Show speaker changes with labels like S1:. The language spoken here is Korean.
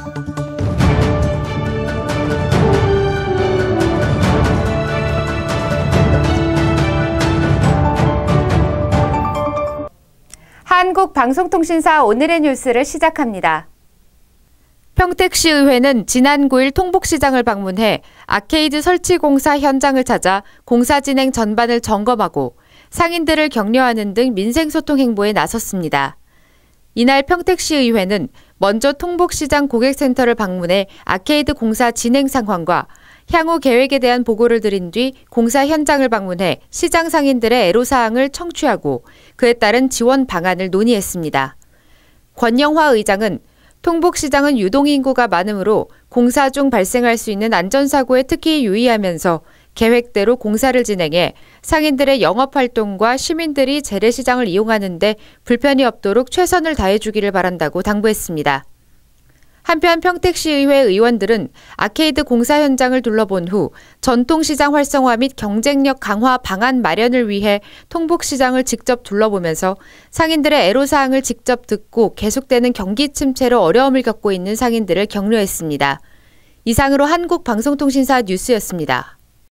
S1: 한국방송통신사 오늘의 뉴스를 시작합니다. 평택시의회는 지난 9일 통복시장을 방문해 아케이드 설치 공사 현장을 찾아 공사 진행 전반을 점검하고 상인들을 격려하는 등 민생소통 행보에 나섰습니다. 이날 평택시의회는 먼저 통복시장 고객센터를 방문해 아케이드 공사 진행 상황과 향후 계획에 대한 보고를 드린 뒤 공사 현장을 방문해 시장 상인들의 애로사항을 청취하고 그에 따른 지원 방안을 논의했습니다. 권영화 의장은 통복시장은 유동인구가 많으므로 공사 중 발생할 수 있는 안전사고에 특히 유의하면서 계획대로 공사를 진행해 상인들의 영업활동과 시민들이 재래시장을 이용하는 데 불편이 없도록 최선을 다해주기를 바란다고 당부했습니다. 한편 평택시의회 의원들은 아케이드 공사 현장을 둘러본 후 전통시장 활성화 및 경쟁력 강화 방안 마련을 위해 통복시장을 직접 둘러보면서 상인들의 애로사항을 직접 듣고 계속되는 경기 침체로 어려움을 겪고 있는 상인들을 격려했습니다. 이상으로 한국방송통신사 뉴스였습니다.